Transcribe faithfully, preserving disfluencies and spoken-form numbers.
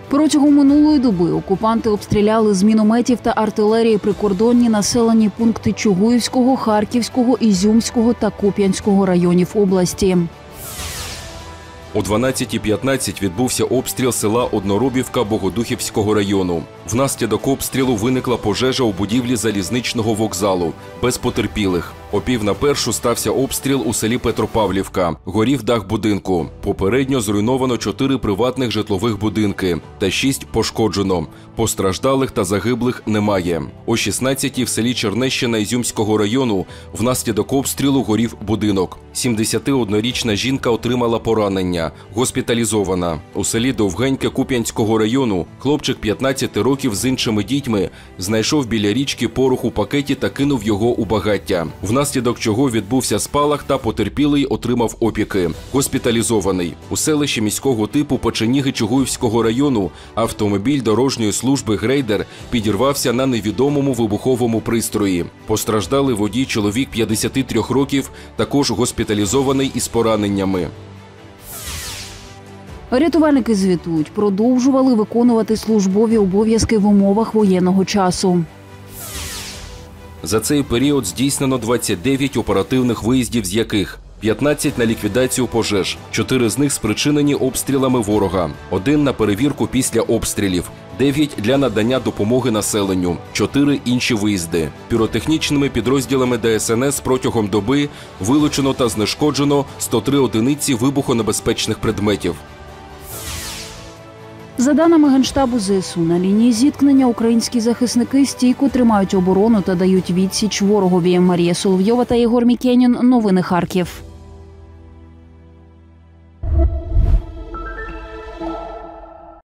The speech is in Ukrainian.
Протягом минулої доби окупанти обстріляли з мінометів та артилерії прикордонні населені пункти Чугуївського, Харківського, Ізюмського та Куп'янського районів області. О дванадцятій п'ятнадцять відбувся обстріл села Одноробівка Богодухівського району. Внаслідок обстрілу виникла пожежа у будівлі залізничного вокзалу, без потерпілих. О пів на першу стався обстріл у селі Петропавлівка. Горів дах будинку. Попередньо зруйновано чотири приватних житлових будинки та шість пошкоджено. Постраждалих та загиблих немає. О шістнадцятій в селі Чернещина Ізюмського району внаслідок обстрілу горів будинок. сімдесятиоднорічна жінка отримала поранення, госпіталізована. У селі Довгеньке Куп'янського району хлопчик п'ятнадцяти років з іншими дітьми знайшов біля річки порох у пакеті та кинув його у багаття, внаслідок чого відбувся спалах та потерпілий отримав опіки. Госпіталізований. У селищі міського типу Печеніги Чугуївського району автомобіль дорожньої служби «Грейдер» підірвався на невідомому вибуховому пристрої. Постраждалий водій чоловік п'ятдесяти трьох років, також госпіталізований із пораненнями. Рятувальники звітують, продовжували виконувати службові обов'язки в умовах воєнного часу. За цей період здійснено двадцять дев'ять оперативних виїздів, з яких п'ятнадцять на ліквідацію пожеж, чотири з них спричинені обстрілами ворога, один на перевірку після обстрілів, дев'ять для надання допомоги населенню, чотири інші виїзди. Піротехнічними підрозділами Де Ес Ен Ес протягом доби вилучено та знешкоджено сто три одиниці вибухонебезпечних предметів. За даними Генштабу Зе Ес У, на лінії зіткнення українські захисники стійко тримають оборону та дають відсіч ворогові. Марія Соловйова та Єгор Мікенін. Новини Харків.